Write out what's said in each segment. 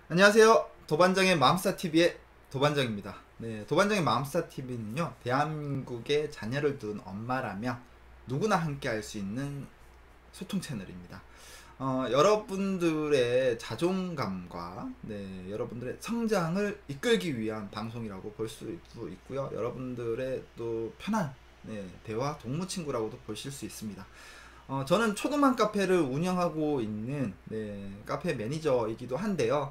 안녕하세요. 도반장의 마음스타TV의 도반장입니다. 네, 도반장의 마음스타TV는요, 대한민국에 자녀를 둔 엄마라면 누구나 함께 할 수 있는 소통 채널입니다. 여러분들의 자존감과 여러분들의 성장을 이끌기 위한 방송이라고 볼 수 있고요. 여러분들의 또 편한 대화 동무친구라고도 보실 수 있습니다. 저는 초등반 카페를 운영하고 있는 카페 매니저이기도 한데요.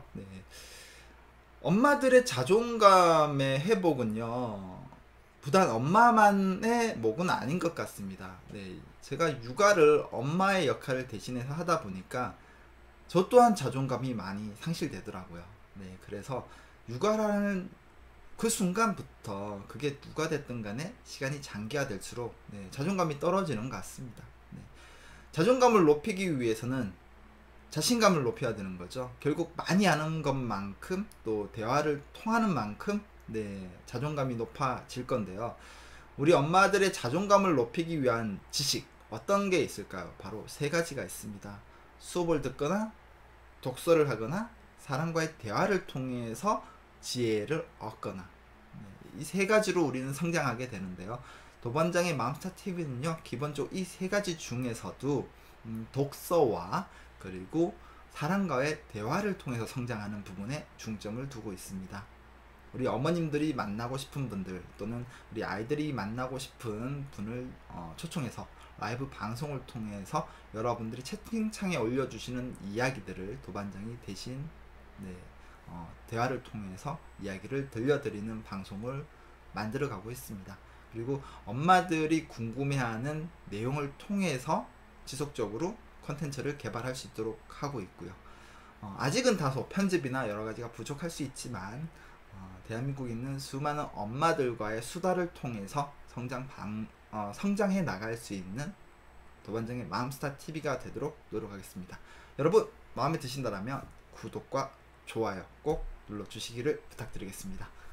엄마들의 자존감의 회복은요, 부단 엄마만의 몫은 아닌 것 같습니다. 제가 육아를 엄마의 역할을 대신해서 하다 보니까 저 또한 자존감이 많이 상실되더라고요. 그래서 육아라는 그 순간부터 그게 누가 됐든 간에 시간이 장기화될수록 자존감이 떨어지는 것 같습니다. 자존감을 높이기 위해서는 자신감을 높여야 되는 거죠. 결국 많이 아는 것만큼 또 대화를 통하는 만큼 자존감이 높아질 건데요. 우리 엄마들의 자존감을 높이기 위한 지식 어떤 게 있을까요? 바로 세 가지가 있습니다. 수업을 듣거나 독서를 하거나 사람과의 대화를 통해서 지혜를 얻거나 이 세 가지로 우리는 성장하게 되는데요. 도반장의 맘스타TV는요, 기본적으로 이 세 가지 중에서도 독서와 그리고 사람과의 대화를 통해서 성장하는 부분에 중점을 두고 있습니다. 우리 어머님들이 만나고 싶은 분들 또는 우리 아이들이 만나고 싶은 분을 초청해서 라이브 방송을 통해서 여러분들이 채팅창에 올려주시는 이야기들을 도반장이 대신 대화를 통해서 이야기를 들려드리는 방송을 만들어가고 있습니다. 그리고 엄마들이 궁금해하는 내용을 통해서 지속적으로 컨텐츠를 개발할 수 있도록 하고 있고요. 아직은 다소 편집이나 여러가지가 부족할 수 있지만 대한민국에 있는 수많은 엄마들과의 수다를 통해서 성장해 나갈 수 있는 도반장의 마음스타TV가 되도록 노력하겠습니다. 여러분 마음에 드신다면 구독과 좋아요 꼭 눌러주시기를 부탁드리겠습니다.